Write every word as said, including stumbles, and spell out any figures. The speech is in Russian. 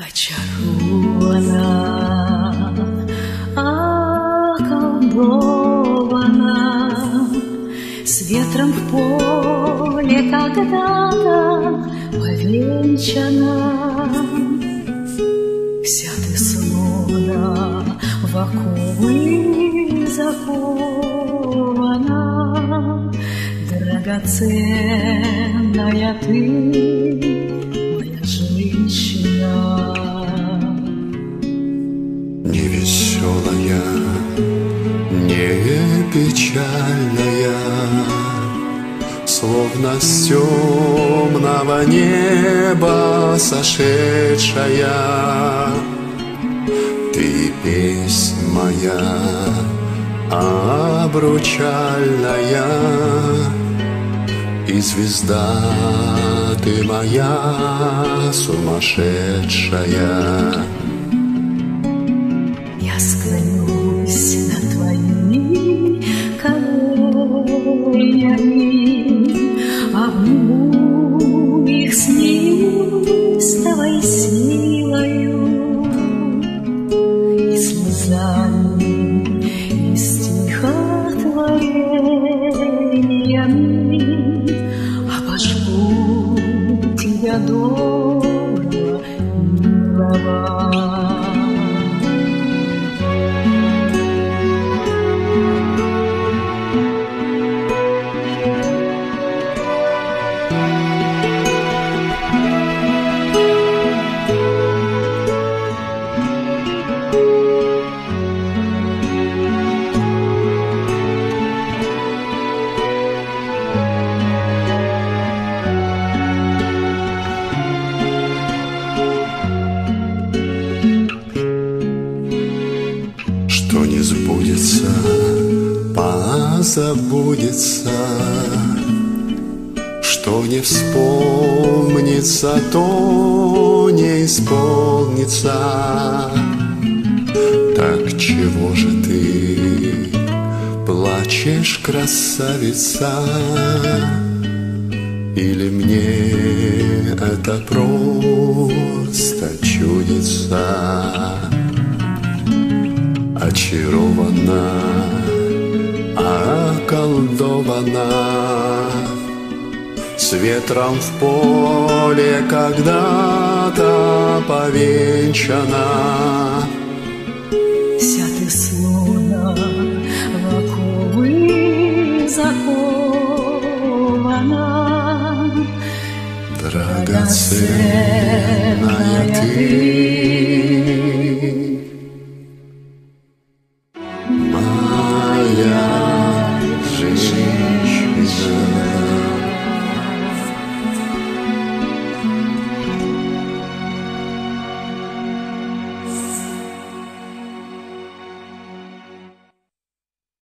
Очарована, околдована, с ветром в поле когда-то повенчана. Вся ты словно в оковы закована, драгоценная ты, моя женщина. Не веселая, не печальная, словно с темного неба сошедшая, ты песнь моя обручальная, и звезда ты моя сумасшедшая. Я склонюсь над твоими коленями, обниму их с неистовой силою, и слезами, и стихотворениями обожгу тебя добро, милого. Что не сбудется, позабудется, что не вспомнится, то не исполнится. Так чего же ты плачешь, красавица? Или мне это просто чудится? Очарована, околдована, с ветром в поле когда-то повенчана. Вся ты словно в оковы закована, Драгоценная ты.